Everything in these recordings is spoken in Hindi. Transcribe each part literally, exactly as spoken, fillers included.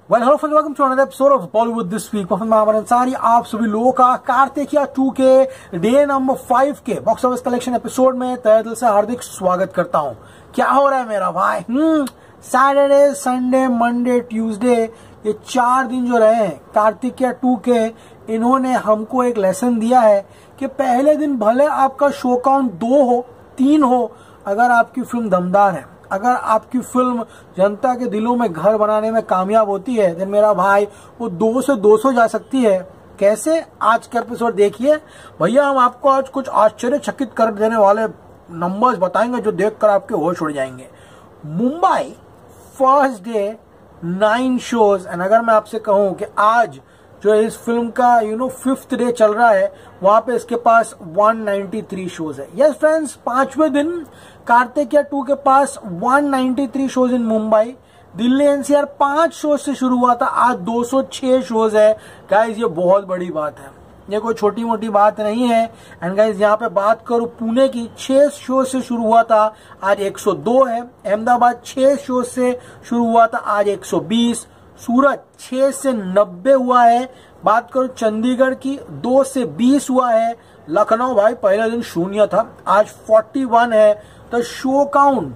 Well hello friends, welcome to another episode of Bollywood this week. Mohammad Mohammad Ansari आप सभी लोगों का कार्तिकेया टू के डे नंबर फाइव के बॉक्स ऑफिस कलेक्शन एपिसोड में तहे दिल से हार्दिक स्वागत करता हूं। क्या हो रहा है मेरा भाई? Hmm Saturday, Sunday, Monday, Tuesday, ये चार दिन जो रहे हैं कार्तिकेया टू के, इन्होंने हमको एक लेसन दिया है कि पहले दिन भले आपका शो काउंट दो हो, तीन हो, अगर आपकी फिल्म दमदार है, अगर आपकी फिल्म जनता के दिलों में घर बनाने में कामयाब होती है, देन मेरा भाई वो दो से दो सौ जा सकती है। कैसे? आज का एपिसोड देखिए भैया, हम आपको आज कुछ आश्चर्यचकित कर देने वाले नंबर्स बताएंगे जो देखकर आपके होश उड़ जाएंगे। Mumbai first day nine shows, and अगर मैं आपसे कहूं कि आज जो इस फिल्म का यू नो फिफ्थ डे चल रहा है, वहां पे इसके पास वन नाइंटी थ्री शोज है। यस फ्रेंड्स, पांचवें दिन कार्तिकेया टू के पास one ninety three shows in Mumbai. Delhi NCR पांच शोज से शुरू हुआ था, आज दो सौ छह शोज है। गाइज ये बहुत बड़ी बात है, ये कोई छोटी मोटी बात नहीं है। एंड गाइज यहाँ पे बात करूं पुणे की, छह शो से शुरू हुआ था, आज एक सौ दो है। अहमदाबाद छह शो से शुरू हुआ था, आज एक सौ बीस। सूरत छह से नब्बे हुआ है। बात करो चंडीगढ़ की, दो से बीस हुआ है। लखनऊ भाई पहले दिन शून्य था, आज इकतालीस है। The show count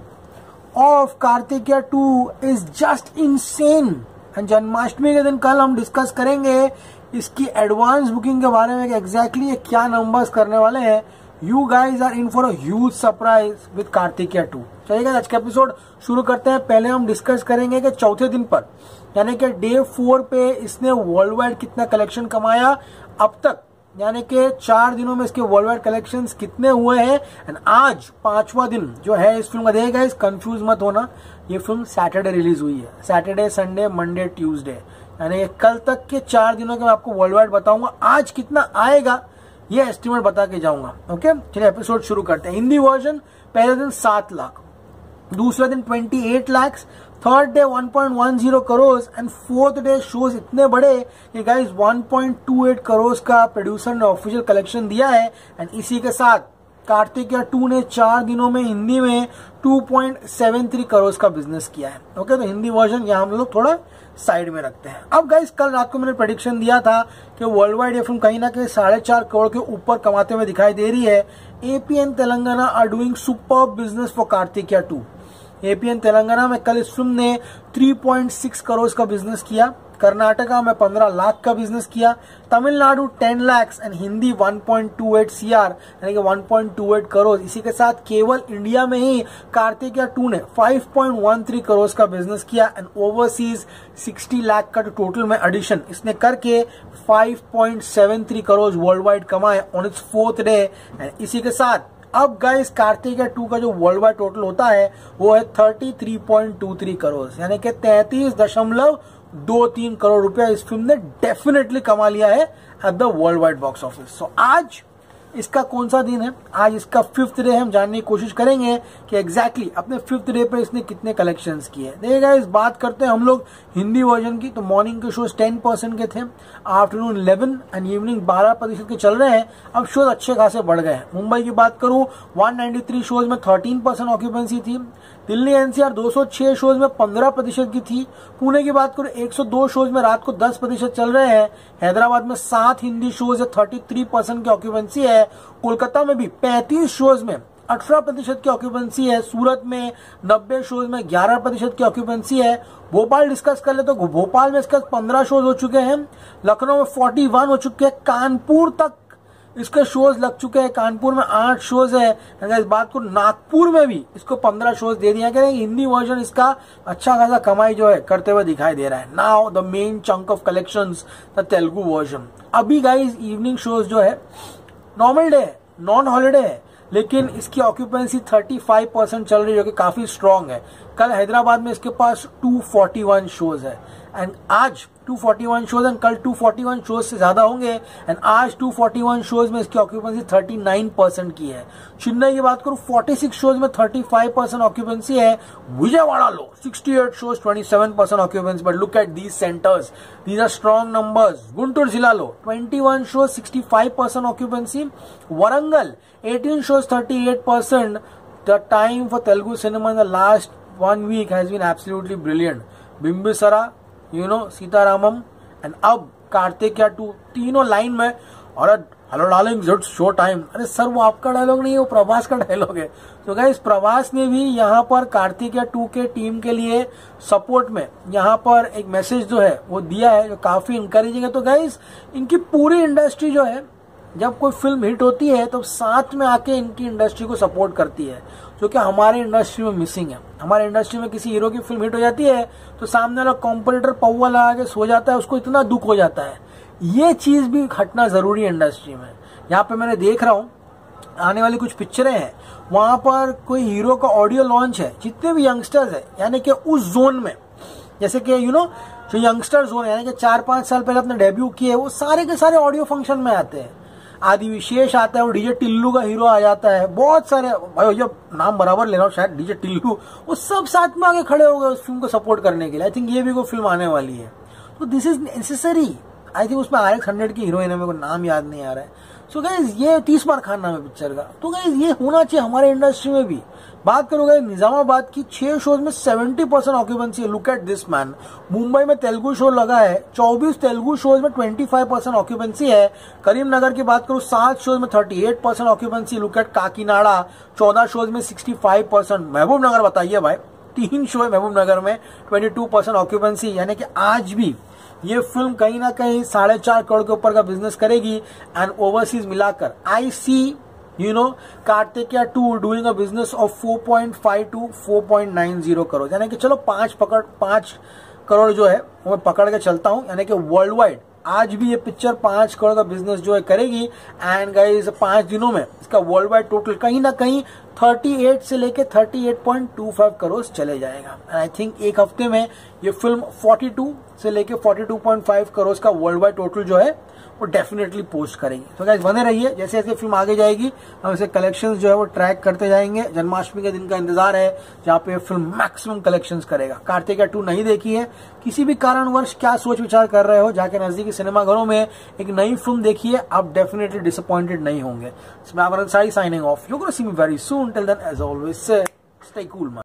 of Karthikeya two is just insane. And Janmashtami के दिन कल हम डिस्कस करेंगे इसकी एडवांस बुकिंग के बारे में कि एग्जैक्टली ये क्या नंबर्स करने वाले हैं। You guys are in for a huge surprise with Karthikeya two. चलिए आज का एपिसोड शुरू करते हैं। पहले हम डिस्कस करेंगे कि चौथे दिन पर यानी कि डे फोर पे इसने वर्ल्ड वाइड कितना कलेक्शन कमाया अब तक, यानी कि चार दिनों में इसके वर्ल्ड वाइड कलेक्शंस कितने हुए हैं। एंड आज पांचवा दिन जो है इस फिल्म का देगा। इस कंफ्यूज मत होना, ये फिल्म सैटरडे रिलीज हुई है। सैटरडे, संडे, मंडे, ट्यूसडे, यानी कल तक के चार दिनों के मैं आपको वर्ल्ड वाइड बताऊंगा। आज कितना आएगा ये एस्टिमेट बता के जाऊंगा। ओके चलिए एपिसोड शुरू करते हैं। हिंदी वर्जन पहले दिन सात लाख, दूसरे दिन अट्ठाईस lakh, third day one point one zero crore and fourth day shows इतने बड़े कि guys one point two eight crore का प्रोड्यूसर ने ऑफिशियल कलेक्शन दिया है। एंड इसी के साथ कार्तिकेया टू ने चार दिनों में हिंदी में two point seven three crore का बिजनेस किया है। ओके तो हिंदी वर्जन यहाँ हम लोग थोड़ा साइड में रखते हैं। अब गाइस कल रात को मैंने प्रेडिक्शन दिया था कि वर्ल्ड वाइड ये फिल्म कहीं ना कहीं साढ़े चार करोड़ के ऊपर कमाते हुए दिखाई दे रही है। AP and Telangana are doing super business for Karthikeya two. AP and Telangana में कल इस फिल्म ने थ्री पॉइंट सिक्स करोड़ का बिजनेस किया, कर्नाटका में पंद्रह लाख का बिजनेस किया, Tamil Nadu ten lakh and Hindi one point two eight CR यानी कि one point two eight crore. इसी के साथ केवल इंडिया में ही कार्तिकेया टू ने five point one three crore का बिजनेस किया एंड ओवरसीज सिक्सटी लाख का टोटल में एडिशन इसने करके five point seven three crore worldwide कमाए on its fourth day. And इसी के साथ अब गाइस कार्तिकेया टू का जो वर्ल्ड वाइड टोटल होता है वो है thirty three point two three crore, यानी कि तैंतीस दशमलव दो तीन करोड़ रुपया इस फिल्म ने डेफिनेटली कमा लिया है at the worldwide box office. So आज इसका कौन सा दिन है? आज इसका फिफ्थ डे। हम जानने की कोशिश करेंगे कि एग्जैक्टली अपने फिफ्थ डे पे इसने कितने कलेक्शंस किए। देखिएगा इस बात करते हैं हम लोग हिंदी वर्जन की, तो मॉर्निंग के शोज टेन परसेंट के थे, आफ्टरनून इलेवन एंड इवनिंग बारह प्रतिशत के चल रहे हैं। अब शोज अच्छे खासे बढ़ गए हैं। मुंबई की बात करूं वन नाइंटी थ्री शोज में थर्टीन परसेंट ऑक्यूपेंसी थी। दिल्ली एनसीआर दो सौ छह शोज में पंद्रह प्रतिशत की थी। पुणे की बात करूं एक सौ दो शोज में रात को दस प्रतिशत चल रहे हैं। हैदराबाद में सात हिंदी शोज है, थर्टी थ्री परसेंट की ऑक्यूपेंसी है। कोलकाता में भी पैंतीस शोज में अठारह प्रतिशत की ऑक्यूपेंसी है। सूरत में नब्बे शोज में ग्यारह प्रतिशत की ऑक्यूपेंसी है। भोपाल डिस्कस कर ले तो भोपाल में इसका पंद्रह शोज हो चुके हैं। लखनऊ में फोर्टी वन हो चुके हैं। कानपुर तक इसके शोज लग चुके हैं, कानपुर में आठ शोज है। अगर इस बात को नागपुर में भी इसको पंद्रह शोज दे दिया गया। हिंदी वर्जन इसका अच्छा खासा कमाई जो है करते हुए दिखाई दे रहा है। Now the main chunk of collections the Telugu version. अभी गाइस इवनिंग शोज जो है नॉर्मल डे है, नॉन हॉलीडे है, लेकिन इसकी ऑक्यूपेंसी थर्टी फाइव परसेंट चल रही है जो कि काफी स्ट्रांग है। कल हैदराबाद में इसके पास टू फोर्टी वन शोज है एंड आज two forty one shows and कल टू फोर्टी वन शोज से ज्यादा होंगे। एंड आज टू फोर्टी वन शोज में इसकी ऑक्यूपेंसी थर्टी नाइन परसेंट की है। चेन्नई की बात करूं फोर्टी सिक्स शोज में थर्टी फाइव परसेंट ऑक्यूपेंसी है। विजयवाड़ा लो sixty eight shows twenty seven percent occupancy, but look at these centres, these are strong numbers. Guntur जिला लो twenty one shows sixty five percent occupancy. Warangal eighteen shows thirty eight percent. The time for Telugu cinema in the last one week has been absolutely brilliant. Bimbisara, you know Sitaramam and अब कार्तिकेया टू, तीनों लाइन में और hello darling it's show time. अरे सर वो आपका डायलॉग नहीं है, वो प्रभास का डायलॉग है। तो गाइस प्रभास ने भी यहाँ पर कार्तिकेया टू के टीम के लिए सपोर्ट में यहाँ पर एक मैसेज जो है वो दिया है, जो काफी इंकरेजिंग है। तो गाइस इनकी पूरी इंडस्ट्री जो है, जब कोई फिल्म हिट होती है तो साथ में आके इनकी इंडस्ट्री को सपोर्ट करती है, जो कि हमारे इंडस्ट्री में मिसिंग है। हमारे इंडस्ट्री में किसी हीरो की फिल्म हिट हो जाती है तो सामने वाला कॉम्पिटिटर पौवा लगा के सो जाता है, उसको इतना दुख हो जाता है। ये चीज भी हटना जरूरी है इंडस्ट्री में। यहाँ पे मैंने देख रहा हूँ आने वाली कुछ पिक्चरें हैं, वहां पर कोई हीरो का ऑडियो लॉन्च है, जितने भी यंगस्टर्स है यानी कि उस जोन में, जैसे कि यू नो जो यंगस्टर जोन है यानी कि चार पांच साल पहले अपने डेब्यू किए, वो सारे के सारे ऑडियो फंक्शन में आते हैं। आदि विशेष आता है, वो डीजे टिल्लू का हीरो आ जाता है, बहुत सारे भाई ये नाम बराबर ले रहा हूँ शायद, डीजे टिल्लू, वो सब साथ में आगे खड़े हो गए उस फिल्म को सपोर्ट करने के लिए। आई थिंक ये भी कोई फिल्म आने वाली है, तो this is necessary. I think उसमें आर एक्स हंड्रेड की हीरोइन है, मेरे को नाम याद नहीं आ रहा है। सो so गाइज ये तीस बार खान नाम है पिक्चर का। तो गाइज ये होना चाहिए हमारे इंडस्ट्री में भी। बात करोगे निजामाबाद की, छह शोज में सत्तर परसेंट ऑक्यूपेंसी है। Look at this man. Mumbai में तेलुगु शो लगा है, चौबीस तेलुगु शोज में पच्चीस परसेंट ऑक्यूपेंसी है। करीमनगर की बात करूं, सात शोज में अड़तीस percent occupancy. Look at Kakinada, चौदह शोज में पैंसठ परसेंट। महबूब नगर बताइए भाई, तीन शो है महबूब नगर में, बाईस परसेंट ऑक्यूपेंसी, यानी कि आज भी ये फिल्म कहीं ना कहीं साढ़े चार करोड़ के ऊपर का बिजनेस करेगी। एंड ओवरसीज मिलाकर I see you know Karthikeya two doing a business of four point five to four point nine zero crore, यानी कि चलो पांच पकड़ पांच करोड़ जो है वो मैं पकड़ के चलता हूं, यानी कि वर्ल्ड वाइड आज भी ये पिक्चर पांच करोड़ का बिजनेस जो है करेगी। एंड गाइस पांच दिनों में इसका वर्ल्ड वाइड टोटल कहीं ना कहीं अड़तीस से लेके अड़तीस पॉइंट दो पाँच करोड़ चले जाएगा। एंड आई थिंक एक हफ्ते में ये फिल्म बयालीस से लेके बयालीस पॉइंट पाँच करोड़ का वर्ल्ड वाइड टोटल जो है वो डेफिनेटली पोस्ट करेगी। तो गाइस बने रहिए, जैसे जैसे फिल्म आगे जाएगी हम इसे कलेक्शंस जो है वो ट्रैक करते जाएंगे। जन्माष्टमी के दिन का इंतजार है जहाँ पे फिल्म मैक्सिमम कलेक्शंस करेगा। कार्तिकेया टू नहीं देखी है, किसी भी कारणवश क्या सोच विचार कर रहे हो, जाके नजदीकी सिनेमाघरों में एक नई फिल्म देखिए, आप डेफिनेटली डिसअपॉइंटेड नहीं होंगे। Signing off, you gonna see me very soon. Till then as always stay cool.